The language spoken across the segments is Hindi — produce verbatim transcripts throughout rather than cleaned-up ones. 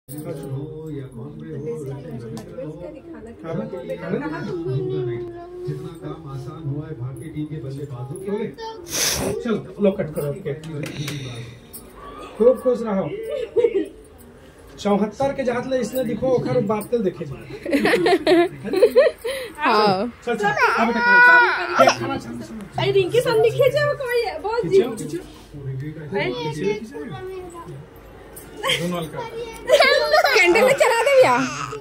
या कौन में हो जितना काम आसान हुआ है भारतीय टीम के बल्लेबाजों के लिए। चलो लो कट करो। खूब खुश रहो। चौहत्तर के जात ले इसने दिखो ओखर बात तो देखे जा। हां चल चल अब खाना चल। अरे रिंकी सन दिखे जाओ कोई बहुत जी कैंडल चला दे भैया।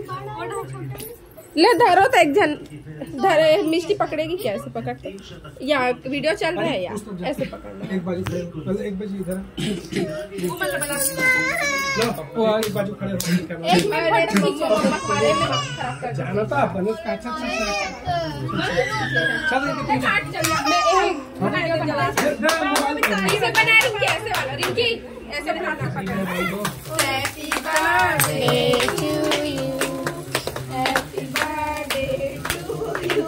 ले धरो तो एक जन धरे मिष्टी पकड़ेगी क्या? ऐसे पकड़ते या वीडियो चल रहा है या ऐसे पकड़ना। एक बाजू खड़े एक बाजू इधर वो एक बाजू खड़े एक मिनट हमारे में खराब कर जाना था बने का। अच्छा अच्छा चल मैं एक वीडियो बना इसे बना रिंकी ऐसे वाला रिंकी ऐसे हाथ पकड़। Happy birthday to you happy birthday to you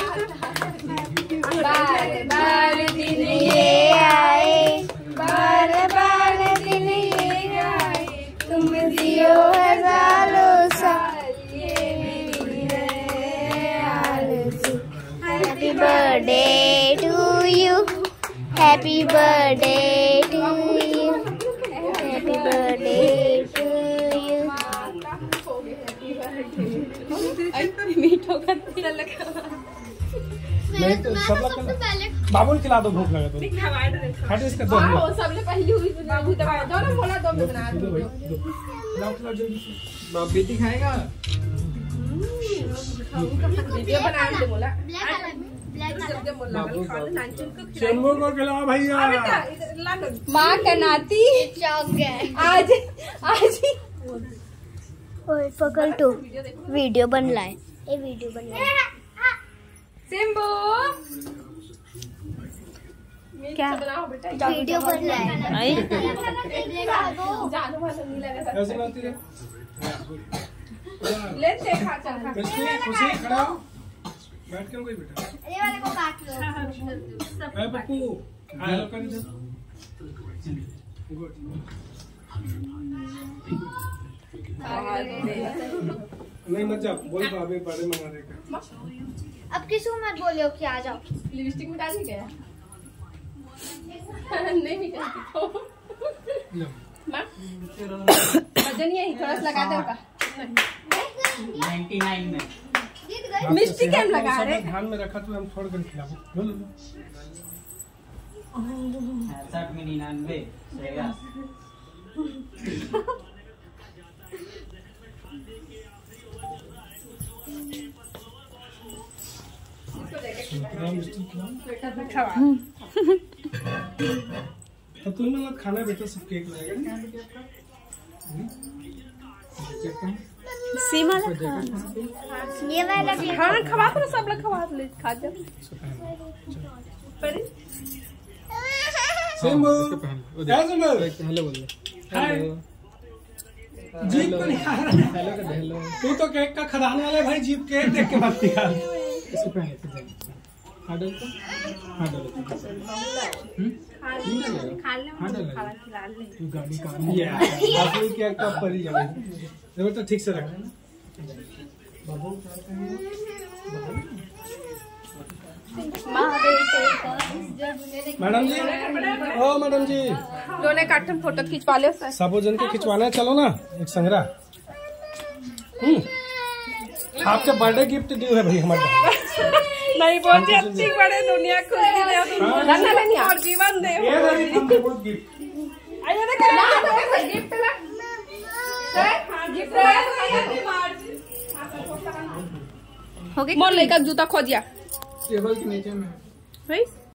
बार बार दिन ये आए बार बार दिन ये आए तुम जियो हजारों साल ये मेरी है आरज़ू। Happy birthday to you happy birthday to you happy birthday to you. मीठो का तेल लगा मैं तो सब लोग बाबू को खिला दो भूख लगा तो खाटे इसका दो हां सबले पहली हुई बाबू दबा दो ना बोला दो में बना दो लाओ खिला जल्दी से। बाप बेटी खाएगा वीडियो बना दे बोला चंबो को खिलाओ भैया। माँ का नाती आज आज ओए पकड़ तू वीडियो बन लाए ये वीडियो बन लाए सिम्बू क्या वीडियो बन लाए जानो वाला नहीं लगा ऐसे बाती है ले से खा चल खा खुशी खुशी खड़ा हो बैठ के कोई बेटा ये वाले को काट लो। ए पप्पू हेलो कर दे गुड। नहीं मत जा बोल बाबे बड़े मना रहे का। अब किसी को मत बोलियो कि आ जाओ। लिपस्टिक में डाल गया नहीं मिटा मां वजन यही थोड़ा सा लगा दे का निन्यानवे में मिष्टी केम लगा रहे ध्यान में रखा तो हम छोड़ कर खिलाओ बोलो पैंसठ में निन्यानवे तो तुम मतलब खाना बेटा सब केक लाएगा सीमा ये वाला भी हाँ खवा तो सब लोग खवा ले खा जा सिम्बू सिम्बू हेलो बोल हाय जीप को निकाल हेलो कर हेलो तू तो केक का खदान वाले भाई जीप केक देख के मत निकाल इसको पहले से हां डाल तो हां डाल हम्म खा ले खा खिला ले तू गाड़ी का ये बाबू क्या का परी जाएगी देखो तो ठीक से रख बाबू मैडम जी ओ मैडम जी दोनों कार्टून फोटो खिंचवा ले सबो जन के खिंचवाना है चलो ना एक संग्रह। हम्म आपके बर्थडे गिफ्ट ड्यू है भाई हमारे नहीं बहुत अच्छी बड़े दुनिया खुशी दे रखना लेनी और जीवन दे ये वाली बहुत गिफ्ट आइए ना कर गिफ्ट ला हां गिफ्ट हो गया मोर लेकर जूता खो दिया टेबल के नीचे में भाई